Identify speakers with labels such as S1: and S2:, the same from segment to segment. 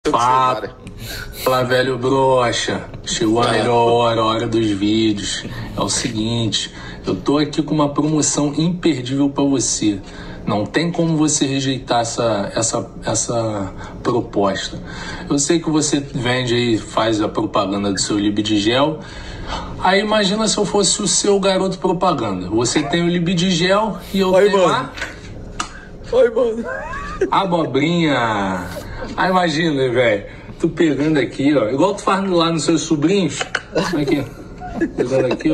S1: Fala, velho broxa. Chegou a melhor hora dos vídeos. É o seguinte, eu tô aqui com uma promoção imperdível pra você. Não tem como você rejeitar essa proposta. Eu sei que você vende aí, faz a propaganda do seu Libidigel. Aí imagina se eu fosse o seu garoto propaganda. Você tem o Libidigel e eu tenho lá...
S2: Oi, mano.
S1: Abobrinha. Aí imagina, velho, tu pegando aqui, ó, igual tu faz lá nos seus sobrinhos. Aqui, pegando aqui,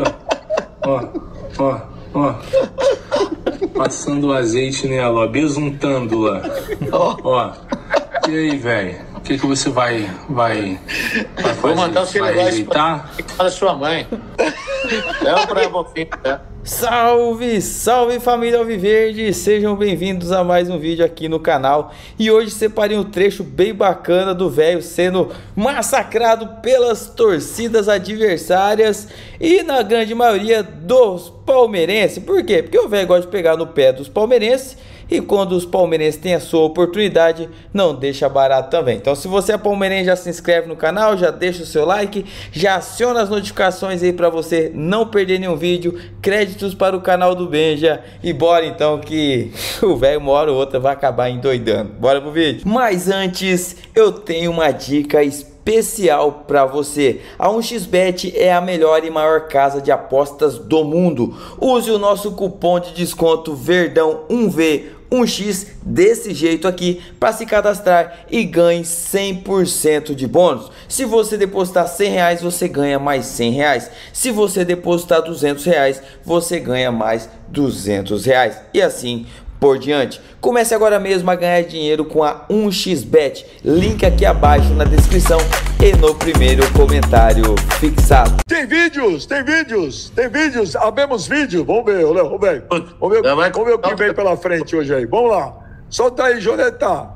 S1: ó. Passando o azeite nela, ó, besuntando lá. Ó. E aí, velho, o que você vai fazer?
S2: Vou mandar o
S1: vai rejeitar?
S2: Para sua mãe. É pra você, tá?
S3: Salve, salve família Alviverde, sejam bem-vindos a mais um vídeo aqui no canal. E hoje separei um trecho bem bacana do velho sendo massacrado pelas torcidas adversárias e na grande maioria dos palmeirenses. Por quê? Porque o velho gosta de pegar no pé dos palmeirenses e quando os palmeirenses têm a sua oportunidade, não deixa barato também. Então se você é palmeirense, já se inscreve no canal, já deixa o seu like, já aciona as notificações aí para você não perder nenhum vídeo. Créditos para o canal do Benja. E bora então que o velho uma hora ou outra vai acabar endoidando. Bora pro vídeo. Mas antes eu tenho uma dica especial para você. A 1xBet é a melhor e maior casa de apostas do mundo. Use o nosso cupom de desconto Verdão1V 1x desse jeito aqui para se cadastrar e ganhe 100% de bônus. Se você depositar R$100, você ganha mais R$100. Se você depositar R$200, você ganha mais R$200 e assim por diante. Comece agora mesmo a ganhar dinheiro com a 1xBet. Link aqui abaixo na descrição e no primeiro comentário fixado.
S4: Tem vídeos. Abemos vídeo. Vamos ver, Léo. Vamos ver o que vem pela frente hoje aí. Vamos lá. Solta aí, Joneta.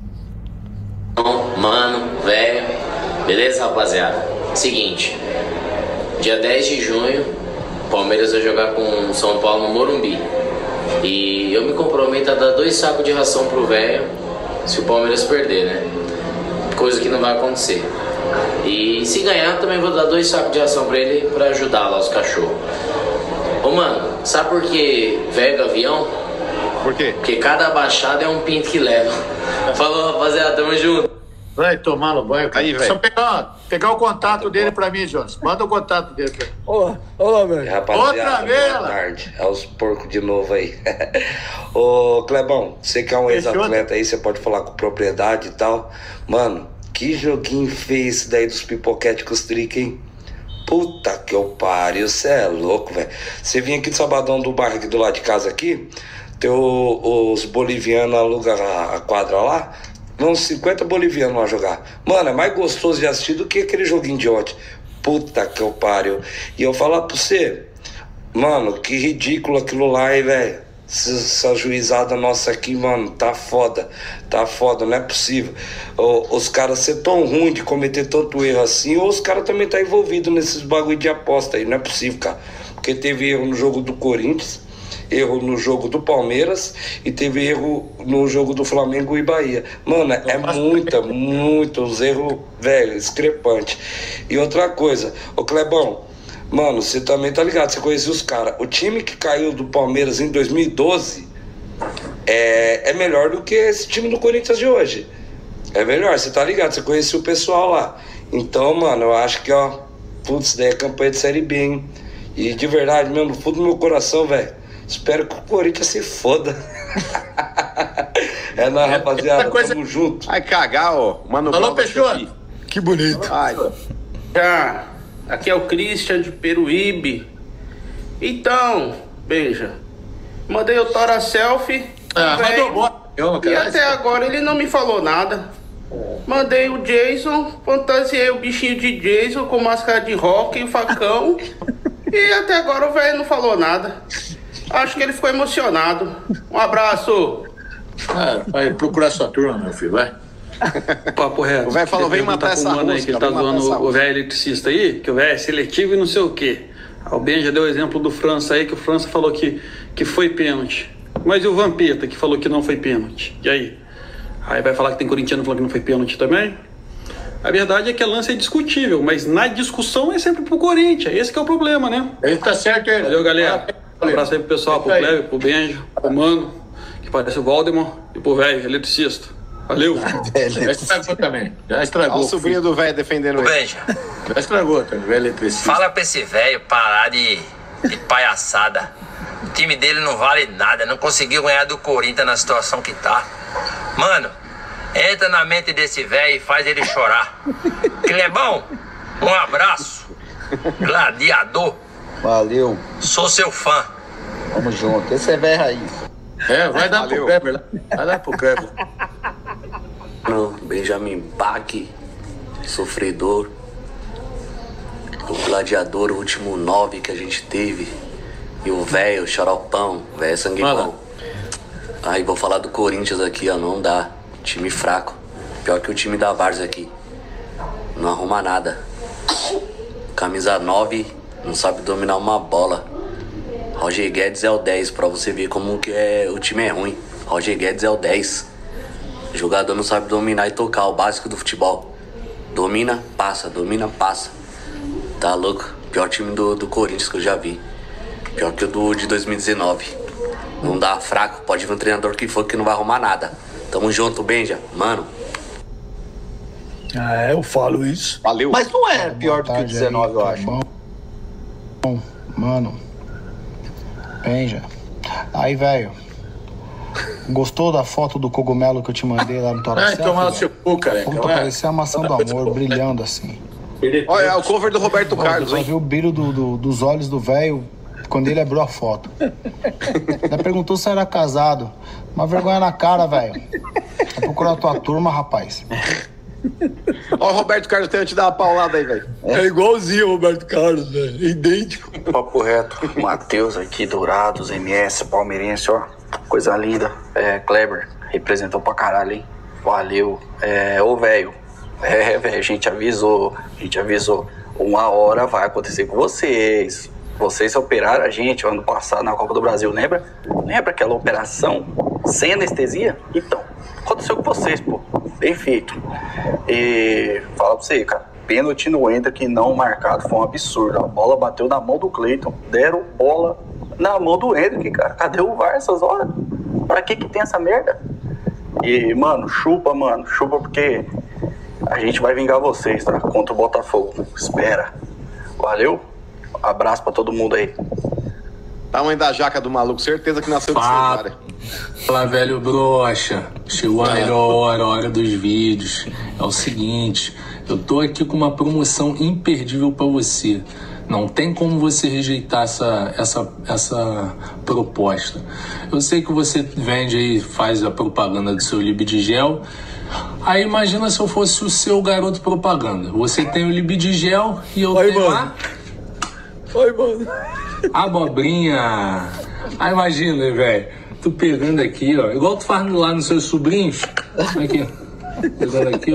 S5: Mano, velho. Beleza, rapaziada? Seguinte. Dia 10 de junho, Palmeiras vai jogar com São Paulo no Morumbi. E eu me comprometo a dar 2 sacos de ração pro velho se o Palmeiras perder, né? Coisa que não vai acontecer. E se ganhar, também vou dar 2 sacos de ração pra ele pra ajudar lá os cachorros. Ô mano, sabe por que velho do avião?
S2: Por quê?
S5: Porque cada baixada é um pinto que leva. Falou, rapaziada, tamo junto.
S2: Vai tomar no banho, cara.
S4: Aí, velho.
S2: Só pegar o contato dele pra mim, Jones. Manda o contato dele pra mim.
S4: Olá, velho.
S6: Rapaziada,
S2: Outra vez,
S6: boa tarde. É os porcos de novo aí. Ô, Clebão, você que é um ex-atleta aí, você pode falar com propriedade e tal. Mano, que joguinho feio esse daí dos pipoquete com os trick, hein? Puta que eu pariu, você é louco, velho. Você vinha aqui de Sabadão do bairro aqui do lado de casa aqui, tem os bolivianos alugam a quadra lá, vão 50 bolivianos lá jogar. Mano, é mais gostoso de assistir do que aquele joguinho de ontem. Puta que eu pariu. E eu falar pra você, mano, que ridículo aquilo lá, hein, velho. Essa juizada nossa aqui, mano, tá foda, não é possível. Os caras ser tão ruim de cometer tanto erro assim, ou os caras também tá envolvidos nesses bagulho de aposta aí, não é possível, cara. Porque teve erro no jogo do Corinthians, erro no jogo do Palmeiras e teve erro no jogo do Flamengo e Bahia. Mano, é muitos erros, velho, discrepante. E outra coisa, ô Clebão, mano, você também tá ligado, você conhecia os caras. O time que caiu do Palmeiras em 2012 é melhor do que esse time do Corinthians de hoje. É melhor, você tá ligado, você conhecia o pessoal lá. Então, mano, eu acho que, ó, putz, daí é campanha de Série B, hein? E de verdade, mesmo, no fundo do meu coração, velho, espero que o Corinthians se foda. É nóis, rapaziada, tamo junto.
S7: Vai cagar, ó. Mano,
S2: alô, Peixoto.
S4: Que bonito.
S7: Ai.
S8: Aqui é o Christian de Peruíbe. Então, Benja, mandei o Tora selfie.
S2: Mandou bom.
S8: E até agora ele não me falou nada. Mandei o Jason, fantasiei o bichinho de Jason com máscara de rock e facão. E até agora o velho não falou nada. Acho que ele ficou emocionado. Um abraço.
S2: Vai procurar sua turma, meu filho, vai.
S9: Papo reto.
S7: O velho falou, vem matar essa
S9: mano aí,
S7: música,
S9: que ele tá zoando o velho eletricista aí, que o velho é seletivo e não sei o quê. O Ben já deu o exemplo do França aí, que o França falou que foi pênalti. Mas e o Vampeta, que falou que não foi pênalti? E aí? Aí vai falar que tem corintiano falando que não foi pênalti também? A verdade é que a lance é discutível, mas na discussão é sempre pro Corinthians. Esse que é o problema, né?
S2: Ele tá certo, ele.
S9: Valeu, galera. Um abraço aí pro pessoal, pro Cleber, pro Benjo, pro Mano, que parece o Valdemar, e pro velho, eletricista. Valeu.
S2: Já estragou também. Já estragou.
S7: Olha o sobrinho do velho defendendo ele.
S5: Benjo,
S2: Já estragou, tá? Velho eletricista.
S5: fala pra esse velho parar de palhaçada. O time dele não vale nada, não conseguiu ganhar do Corinthians na situação que tá. Mano, entra na mente desse velho e faz ele chorar. Clebão, um abraço. Gladiador,
S10: Valeu,
S5: sou seu fã.
S10: tamo junto. Esse é velho raiz.
S2: Vai dar pro Kleber lá. Vai dar pro Kleber.
S5: Benjamin Bach, sofredor, o gladiador, o último 9 que a gente teve, e o velho, o xaropão, velho sangue bom. Aí vou falar do Corinthians aqui, ó, não dá, time fraco, pior que o time da Várzea aqui, não arruma nada, camisa 9, não sabe dominar uma bola. Roger Guedes é o 10, pra você ver como que o time é ruim. Roger Guedes é o 10. O jogador não sabe dominar e tocar, o básico do futebol. Domina, passa, domina, passa. Tá louco? Pior time do Corinthians que eu já vi. Pior que o de 2019. Não dá, fraco, pode vir um treinador que for que não vai arrumar nada. Tamo junto, Benja, mano.
S4: Eu falo isso.
S7: Valeu.
S10: Mas não é pior do que o 19, eu acho.
S11: Bom, mano. Benja. Aí, velho. Gostou da foto do cogumelo que eu te mandei lá no Toracel?
S2: Tomar no seu cu, cara.
S11: Puta, parecia a maçã do amor, brilhando assim.
S7: Olha, é o cover do Roberto Carlos,
S11: Eu
S7: hein?
S11: vi o brilho dos olhos do velho quando ele abriu a foto. Ainda perguntou se era casado. Uma vergonha na cara, velho. Vai procurar a tua turma, rapaz.
S7: Ó, o Roberto Carlos tentando te dar uma paulada aí, velho.
S4: É igualzinho o Roberto Carlos, velho. Idêntico.
S12: Papo reto. Matheus aqui, Dourados, MS, palmeirense, ó. Coisa linda. Kleber, representou pra caralho, hein? Valeu. Ô, velho. Velho, a gente avisou. Uma hora vai acontecer com vocês. Vocês operaram a gente ano passado na Copa do Brasil, lembra? Lembra aquela operação sem anestesia? Então, aconteceu com vocês, pô. Bem feito. E fala pra você, cara. Pênalti no Ender não marcado foi um absurdo. A bola bateu na mão do Cleiton. Deram bola na mão do Hendrick, cara. Cadê o VAR essas horas? Pra que tem essa merda? E, mano, chupa porque a gente vai vingar vocês, tá? Contra o Botafogo. Espera. Valeu. Abraço pra todo mundo aí.
S7: Tamanho da jaca do maluco, certeza que nasceu de cesárea.
S1: Fala, velho broxa. Chegou a melhor hora dos vídeos. É o seguinte, eu tô aqui com uma promoção imperdível pra você. Não tem como você rejeitar essa proposta. Eu sei que você vende aí, faz a propaganda do seu Libidigel. Aí imagina se eu fosse o seu garoto propaganda. Você tem o Libidigel e eu tenho lá...
S4: Oi, mano.
S1: Abobrinha. Aí imagina, velho. Tu pegando aqui, ó. Igual tu faz lá nos seus sobrinhos. Aqui, ó. Pegando aqui,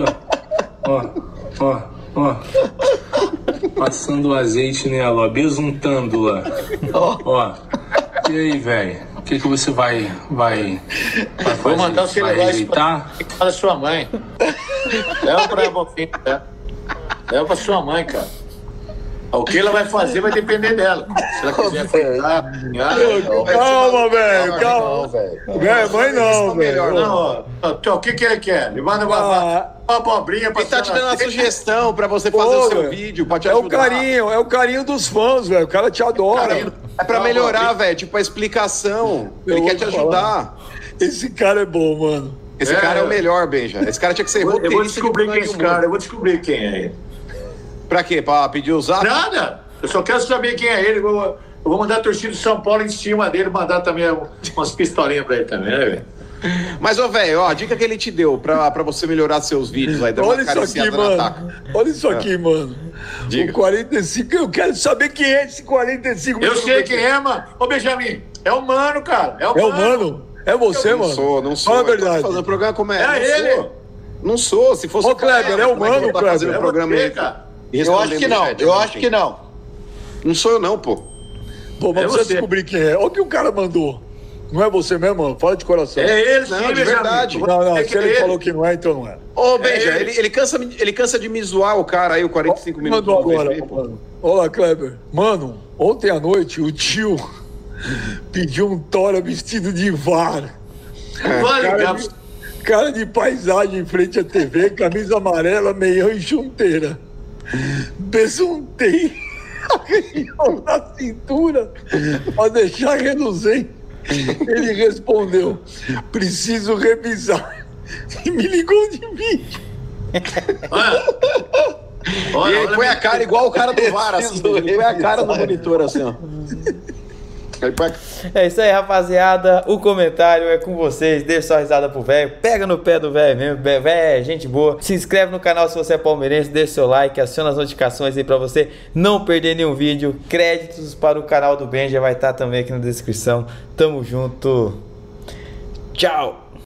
S1: ó. Ó. Passando o azeite nela, ó. Besuntando lá. Ó. E aí, velho? O que você vai fazer?
S2: Vou mandar você
S1: vai
S2: levar
S1: rejeitar?
S2: isso pra sua mãe. Leva pra Bofim, tá? Leva pra sua mãe, cara. O que ela vai fazer vai depender dela. Se ela quiser fritar,
S4: calma, velho, calma. Velho, mãe não, velho.
S2: Não, o que ele quer? Ele manda uma abobrinha pra...
S7: Ele tá te dando uma sugestão pra você fazer o seu vídeo, pra te ajudar.
S4: É o carinho dos fãs, velho. O cara te adora.
S7: É pra melhorar, velho, tipo a explicação. Ele quer te ajudar.
S4: Esse cara é bom, mano.
S7: Esse cara é o melhor, Benja. Esse cara tinha que ser roteirista.
S2: Eu vou descobrir quem é esse cara, eu vou descobrir quem é ele.
S7: Pra quê? Pra pedir o zap?
S2: Nada! Eu só quero saber quem é ele. Eu vou mandar a torcida do São Paulo em cima dele, mandar também umas pistolinhas pra ele também, né, velho?
S7: Mas, ô, velho, ó, a dica que ele te deu pra você melhorar seus vídeos aí,
S4: olha isso aqui, mano. Olha isso aqui, mano.
S7: Diga.
S4: O 45, eu quero saber quem é esse 45.
S2: Eu sei quem é, mano. Ô, Benjamin, é o Mano, cara. É o Mano.
S4: É você, mano?
S7: Não sou.
S4: Fala a verdade.
S7: Fazendo programa como é?
S2: É ele.
S7: Não sou. Se fosse
S4: o Kleber, é o Mano, Kleber.
S7: Fazendo programa aí, cara.
S10: Eu acho que não, eu acho que não.
S7: Não sou eu não, pô.
S4: Pô, mas precisa descobrir quem é. Olha o que o cara mandou. Não é você mesmo? Fala de coração.
S2: É ele,
S7: não, de verdade.
S4: Não, se ele falou que não é, então não é.
S7: Ô, Benja, ele cansa de me zoar o cara aí, o 45 minutos.
S4: Mandou agora, mano. Olá, Kleber. Mano, ontem à noite o tio pediu um tora vestido de VAR. Cara de paisagem em frente à TV, camisa amarela, meião e chunteira. Besuntei a região da cintura pra deixar reluzente. Ele respondeu: preciso revisar. E me ligou de vídeo.
S7: E ele põe a cara igual o cara do VAR, assim. Ele põe a cara no monitor, assim, ó.
S3: É isso aí, rapaziada. O comentário é com vocês. Deixa sua risada pro velho. Pega no pé do velho mesmo. Velho é gente boa. Se inscreve no canal se você é palmeirense. Deixa seu like. Aciona as notificações aí pra você não perder nenhum vídeo. Créditos para o canal do Benja vai estar também aqui na descrição. Tamo junto. Tchau.